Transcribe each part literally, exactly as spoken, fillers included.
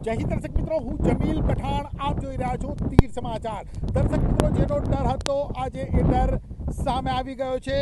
જય હિન્દ દર્શક મિત્રો, હું જમીલ પઠાણ, આપ જોઈ રહ્યા છો તીર સમાચાર। દર્શક મિત્રો, જેનો ડર હતો આજે એ ડર સામે આવી ગયો છે।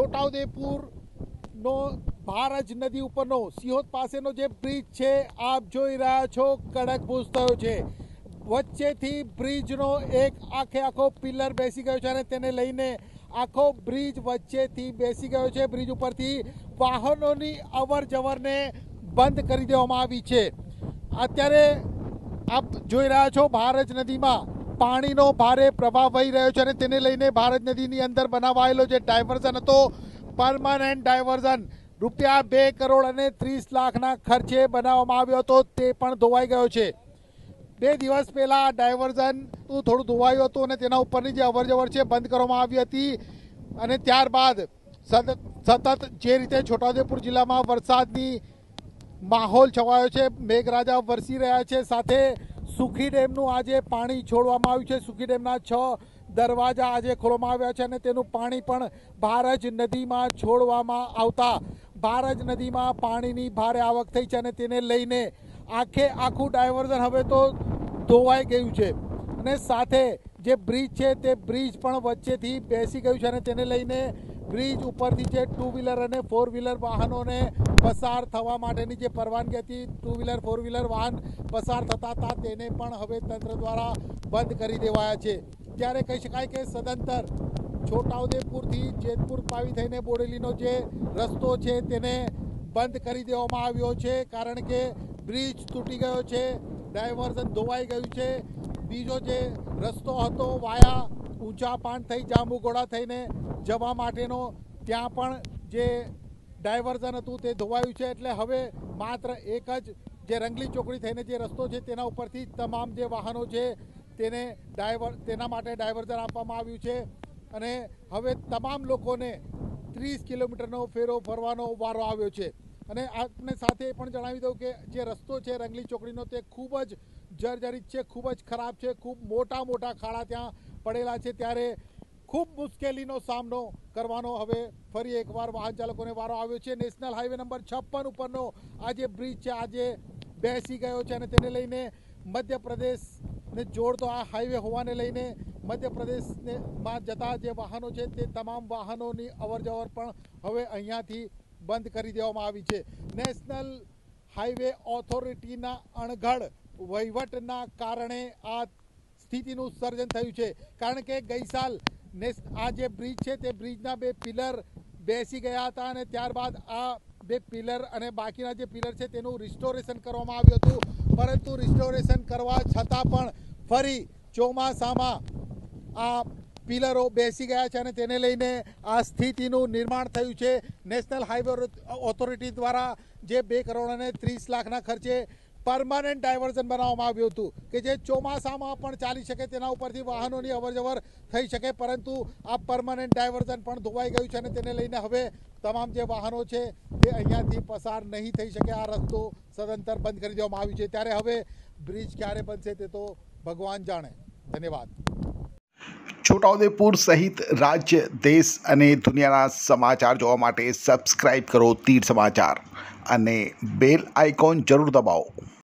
છોટાઉદેપુરનો ભારજ નદી ઉપરનો સિહોદ પાસેનો જે બ્રિજ છે, આપ જોઈ રહ્યા છો કડકભૂસ થયો છે। વચ્ચેથી બ્રિજનો એક આખે આખો પિલર બેસી ગયો છે અને તેને લઈને આખો બ્રિજ વચ્ચેથી બેસી ગયો છે। બ્રિજ ઉપરથી વાહનોની અવર જવરને બંધ કરી દેવામાં આવી છે। અત્યારે આપ જોઈ રહ્યા છો ભારજ નદીમાં પાણીનો ભારે પ્રવાહ વહી રહ્યો છે અને તેને લઈને ભારજ નદીની અંદર બનાવાયેલો જે ડાયવર્ઝન હતો, પરમાનન્ટ ડાયવર્ઝન, રૂપિયા બે કરોડ અને ત્રીસ લાખના ખર્ચે બનાવવામાં આવ્યો હતો, તે પણ ધોવાઈ ગયો છે। બે દિવસ પહેલા આ ડાયવર્ઝન થોડું ધોવાયું હતું અને તેના ઉપરની જે અવરજવર છે બંધ કરવામાં આવી હતી અને ત્યારબાદ સતત જે રીતે છોટાઉદેપુર જિલ્લામાં વરસાદની માહોલ છવાયો છે, મેઘરાજા વરસી રહ્યા છે, સાથે સુખી ડેમનું આજે પાણી છોડવામાં આવ્યું છે। સુખી ડેમના છ દરવાજા આજે ખોલવામાં આવ્યા છે અને તેનું પાણી પણ ભારજ નદીમાં છોડવામાં આવતા ભારજ નદીમાં પાણીની ભારે આવક થઈ છે અને તેને લઈને આખે આખું ડાયવર્ઝન હવે તો ધોવાઈ ગયું છે અને સાથે જે બ્રિજ છે તે બ્રિજ પણ વચ્ચેથી બેસી ગયું છે અને તેને લઈને બ્રિજ ઉપરથી જે ટુ વ્હીલર અને ફોર વ્હીલર વાહનોને પસાર થવા માટેની જે પરવાનગી હતી, ટુ વ્હીલર ફોર વ્હીલર વાહન પસાર થતા હતા, તેને પણ હવે તંત્ર દ્વારા બંધ કરી દેવાયા છે। ત્યારે કહી શકાય કે સદંતર છોટાઉદેપુરથી જેતપુર પાવી થઈને બોડેલીનો જે રસ્તો છે તેને બંધ કરી દેવામાં આવ્યો છે, કારણ કે બ્રિજ તૂટી ગયો છે, ડાયવર્ઝન ધોવાઈ ગયું છે। બીજો જે રસ્તો હતો વાયા ઊંચા પાન થઈ જાંબુઘોડા થઈને જવા માટેનો, ત્યાં પણ જે ડાયવર્ઝન હતું તે ધોવાયું છે। એટલે હવે માત્ર એક જ જે રંગલી ચોકડી થઈને જે રસ્તો છે તેના ઉપરથી તમામ જે વાહનો છે તેને ડાયવર તેના માટે ડાયવર્ઝન આપવામાં આવ્યું છે અને હવે તમામ લોકોને ત્રીસ કિલોમીટરનો ફેરો ફરવાનો વારો આવ્યો છે। અને આપને સાથે એ પણ જણાવી દઉં કે જે રસ્તો છે રંગલી ચોકડીનો તે ખૂબ જ જર્જરિત છે, ખૂબ જ ખરાબ છે, ખૂબ મોટા મોટા ખાડા ત્યાં પડેલા છે, ત્યારે ખૂબ મુશ્કેલીનો સામનો કરવાનો હવે ફરી એકવાર વાહન ચાલકોને વારો આવ્યો છે। નેશનલ હાઈવે નંબર છપ્પન ઉપરનો આ જે બ્રિજ છે આજે બેસી ગયો છે અને તેને લઈને મધ્યપ્રદેશને જોડતો આ હાઈવે હોવાને લઈને મધ્યપ્રદેશમાં જતા જે વાહનો છે તે તમામ વાહનોની અવરજવર પણ હવે અહીંયાથી બંધ કરી દેવામાં આવી છે। નેશનલ હાઈવે ઓથોરિટીના અણઘડ વહીવટના કારણે આ સ્થિતિનું સર્જન થયું છે, કારણ કે ગઈ સાલ આ જે બ્રિજ છે તે બ્રિજના બે પિલર બેસી ગયા હતા અને ત્યારબાદ આ બે પિલર અને બાકીના જે પિલર છે તેનું રિસ્ટોરેશન કરવામાં આવ્યું હતું, પરંતુ રિસ્ટોરેશન કરવા છતાં પણ ફરી ચોમાસામાં આ પિલરો બેસી ગયા છે અને તેને લઈને આ સ્થિતિનું નિર્માણ થયું છે। નેશનલ હાઈવે ઓથોરિટી દ્વારા જે બે કરોડ અને ત્રીસ લાખના ખર્ચે પરમાનન્ટ ડાયવર્ઝન બનાવવામાં આવ્યું હતું કે જે ચોમાસામાં પણ ચાલી શકે, તેના ઉપરથી વાહનોની અવરજવર થઈ શકે, પરંતુ આ પરમાનન્ટ ડાયવર્ઝન પણ ધોવાઈ ગયું છે અને તેને લઈને હવે તમામ જે વાહનો છે તે અહીંયાથી પસાર નહીં થઈ શકે। આ રસ્તો સદંતર બંધ કરી દેવામાં આવ્યું છે, ત્યારે હવે બ્રિજ ક્યારે બનશે તે તો ભગવાન જાણે। ધન્યવાદ। છોટાઉદેપુર સહિત રાજ્ય, દેશ અને દુનિયાના સમાચાર જોવા માટે સબસ્ક્રાઇબ કરો તીર સમાચાર અને બેલ આઇકોન જરૂર દબાવો।